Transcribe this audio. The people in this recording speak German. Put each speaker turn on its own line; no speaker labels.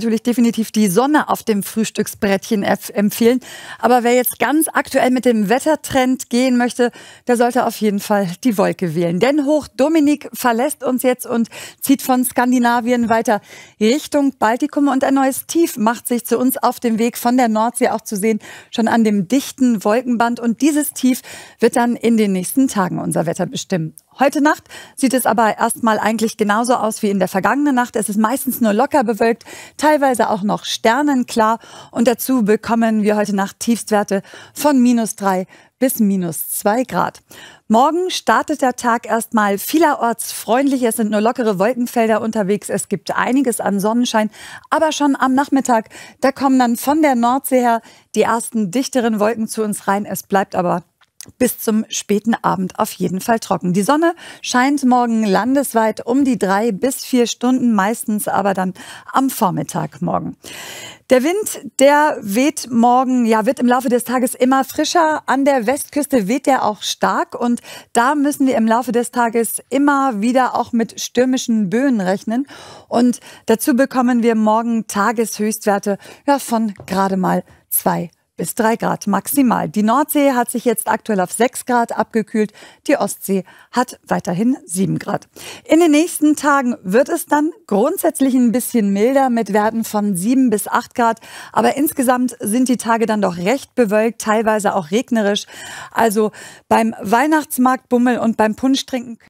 natürlich definitiv die Sonne auf dem Frühstücksbrettchen empfehlen. Aber wer jetzt ganz aktuell mit dem Wettertrend gehen möchte, der sollte auf jeden Fall die Wolke wählen. Denn Hoch Dominik verlässt uns jetzt und zieht von Skandinavien weiter Richtung Baltikum. Und ein neues Tief macht sich zu uns auf dem Weg von der Nordsee auch zu sehen, schon an dem dichten Wolkenband. Und dieses Tief wird dann in den nächsten Tagen unser Wetter bestimmen. Heute Nacht sieht es aber erstmal eigentlich genauso aus wie in der vergangenen Nacht. Es ist meistens nur locker bewölkt, teilweise auch noch sternenklar. Und dazu bekommen wir heute Nacht Tiefstwerte von -3 bis -2 Grad. Morgen startet der Tag erstmal vielerorts freundlich. Es sind nur lockere Wolkenfelder unterwegs. Es gibt einiges an Sonnenschein. Aber schon am Nachmittag, da kommen dann von der Nordsee her die ersten dichteren Wolken zu uns rein. Es bleibt aber bis zum späten Abend auf jeden Fall trocken. Die Sonne scheint morgen landesweit um die 3 bis 4 Stunden, meistens aber dann am Vormittag morgen. Der Wind, der weht morgen, wird im Laufe des Tages immer frischer. An der Westküste weht der auch stark und da müssen wir im Laufe des Tages immer wieder auch mit stürmischen Böen rechnen. Und dazu bekommen wir morgen Tageshöchstwerte von gerade mal 2 bis 3 Grad maximal. Die Nordsee hat sich jetzt aktuell auf 6 Grad abgekühlt. Die Ostsee hat weiterhin 7 Grad. In den nächsten Tagen wird es dann grundsätzlich ein bisschen milder mit Werten von 7 bis 8 Grad. Aber insgesamt sind die Tage dann doch recht bewölkt, teilweise auch regnerisch. Also beim Weihnachtsmarktbummel und beim Punschtrinken